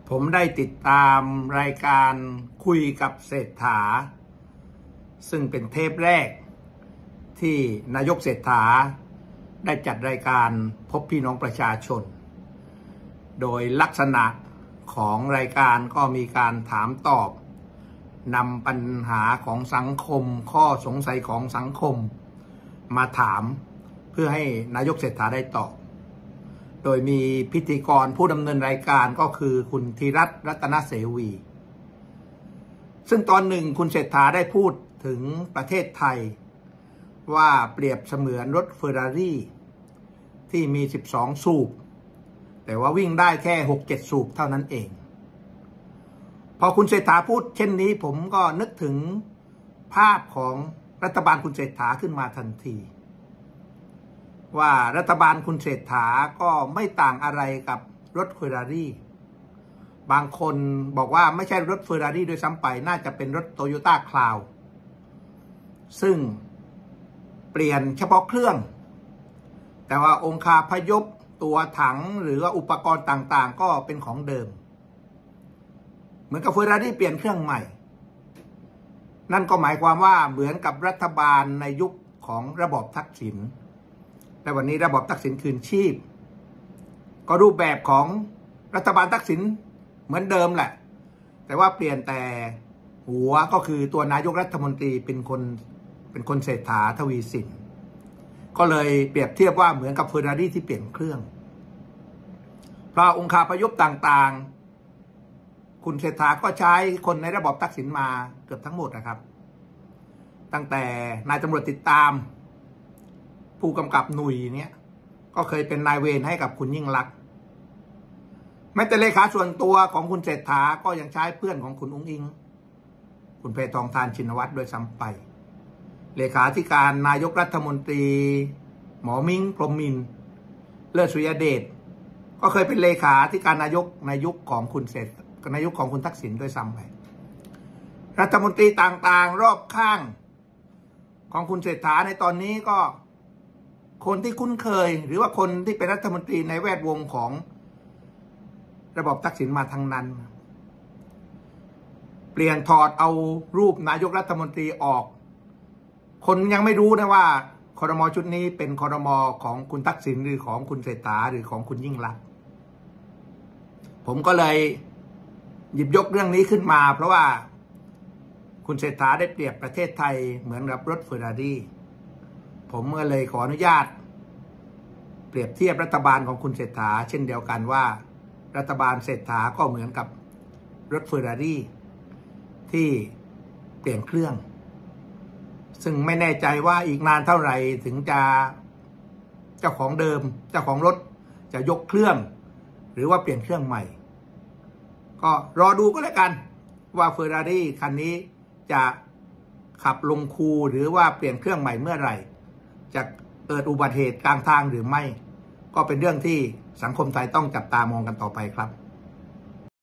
ผมได้ติดตามรายการคุยกับเศรษฐาซึ่งเป็นเทปแรกที่นายกเศรษฐาได้จัดรายการพบพี่น้องประชาชนโดยลักษณะของรายการก็มีการถามตอบนำปัญหาของสังคมข้อสงสัยของสังคมมาถามเพื่อให้นายกเศรษฐาได้ตอบโดยมีพิธีกรผู้ดำเนินรายการก็คือคุณธีรัตน์รัตนเสวีซึ่งตอนหนึ่งคุณเศรษฐาได้พูดถึงประเทศไทยว่าเปรียบเสมือนรถเฟอร์รารี่ที่มี12สูบแต่ว่าวิ่งได้แค่ 6-7 สูบเท่านั้นเองพอคุณเศรษฐาพูดเช่นนี้ผมก็นึกถึงภาพของรัฐบาลคุณเศรษฐาขึ้นมาทันทีว่ารัฐบาลคุณเศรษฐาก็ไม่ต่างอะไรกับรถเฟอร์รารี่บางคนบอกว่าไม่ใช่รถเฟอร์รารี่ด้วยซ้ำไปน่าจะเป็นรถโตโยต้าคลาวซึ่งเปลี่ยนเฉพาะเครื่องแต่ว่าองคาพยพตัวถังหรือว่าอุปกรณ์ต่างๆก็เป็นของเดิมเหมือนกับเฟอร์รารี่เปลี่ยนเครื่องใหม่นั่นก็หมายความว่าเหมือนกับรัฐบาลในยุคของระบอบทักษิณแต่วันนี้ระบอบทักษิณคืนชีพก็รูปแบบของรัฐบาลทักษิณเหมือนเดิมแหละแต่ว่าเปลี่ยนแต่หัวก็คือตัวนายกรัฐมนตรีเป็นคนเศรษฐาทวีสินก็เลยเปรียบเทียบว่าเหมือนกับเฟอร์รารี่ที่เปลี่ยนเครื่องเพราะองคาพยพต่างๆคุณเศรษฐาก็ใช้คนในระบอบทักษิณมาเกือบทั้งหมดนะครับตั้งแต่นายตำรวจติดตามผู้กำกับหนุ่ยเนี่ยก็เคยเป็นนายเวรให้กับคุณยิ่งลักษณ์แม้แต่เลขาส่วนตัวของคุณเศรษฐาก็ยังใช้เพื่อนของคุณอุ๊งอิ๊งคุณแพทองธารชินวัตรด้วยซ้ำไปเลขาธิการนายกรัฐมนตรีหมอมิ้งพรหมมินทร์เลิศสุริยเดชก็เคยเป็นเลขาธิการนายกในยุคของคุณทักษิณด้วยซ้ำไปรัฐมนตรีต่างๆรอบข้างของคุณเศรษฐาในตอนนี้ก็คนที่คุ้นเคยหรือว่าคนที่เป็นรัฐมนตรีในแวดวงของระบบทักษิณมาทั้งนั้นเปลี่ยนถอดเอารูปนายกรัฐมนตรีออกคนยังไม่รู้นะว่าครม.ชุดนี้เป็นครม.ของคุณทักษิณหรือของคุณเศรษฐาหรือของคุณยิ่งลักษณ์ผมก็เลยหยิบยกเรื่องนี้ขึ้นมาเพราะว่าคุณเศรษฐาได้เปรียบประเทศไทยเหมือนกับรถเฟอร์รารี่ผมก็เลยขออนุญาตเปรียบเทียบรัฐบาลของคุณเศรษฐาเช่นเดียวกันว่ารัฐบาลเศรษฐาก็เหมือนกับรถเฟอร์รารี่ที่เปลี่ยนเครื่องซึ่งไม่แน่ใจว่าอีกนานเท่าไหร่ถึงจะเจ้าของเดิมเจ้าของรถจะยกเครื่องหรือว่าเปลี่ยนเครื่องใหม่ก็รอดูก็แล้วกันว่าเฟอร์รารี่คันนี้จะขับลงคูหรือว่าเปลี่ยนเครื่องใหม่เมื่อไหร่จะเกิดอุบัติเหตุกลางทางหรือไม่ก็เป็นเรื่องที่สังคมไทยต้องจับตามองกันต่อไปครับ